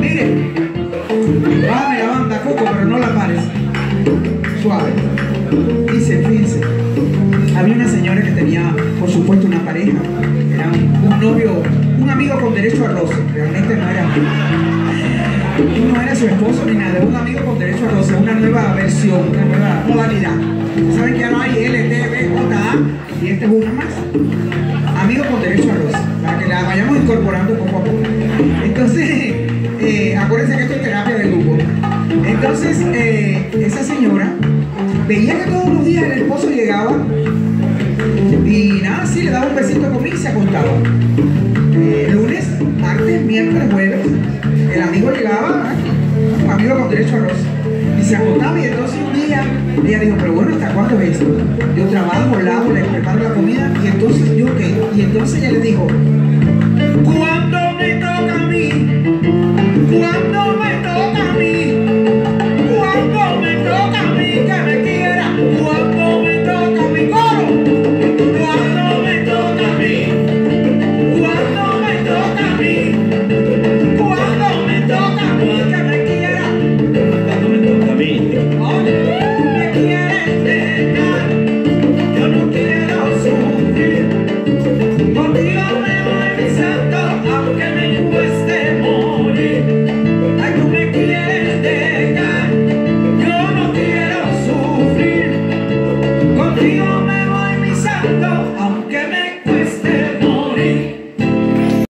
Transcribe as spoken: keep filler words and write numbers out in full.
Mire, bájame la banda, Coco, pero no la pares. Suave. Dice, fíjense, había una señora que tenía, por supuesto, una pareja. Era un, un novio, un amigo con derecho a roce. Realmente no era no era su esposo ni nada, un amigo con derecho a roce, una nueva versión, una nueva modalidad. Saben que ahora hay L, T, B, J, A y este es una más. Amigo con derecho a roce, para que la vayamos incorporando poco a poco. Entonces, eh, acuérdense que esto es terapia de grupo. Entonces, eh, esa señora veía que todos los días el esposo llegaba y nada, sí, le daba un besito conmigo y se acostaba. Eh, lunes, martes, miércoles, jueves, el amigo llegaba, ¿eh? Un amigo con derecho a roce, y se acostaba. Y entonces un día ella dijo, pero bueno, ¿hasta cuándo es esto? Yo trabajo, lavo, le preparo la comida, y entonces yo qué. Y entonces ella le dijo, ¿cuándo me toca a mí? ¿Cuándo me toca a mí? ¿Cuándo me toca a mí que me quiera? ¿Cuándo me toca a mi coro? ¿Cuándo me toca a mí? ¿Cuándo me toca a mí? ¿Cuándo me toca a mí que me quiera? ¿Cuándo me toca a mí? Oye, tú me quieres dejar, yo no quiero sufrir. Contigo me voy, mi santo, aunque me cueste morir. Ay, tú me quieres dejar, yo no quiero sufrir. Contigo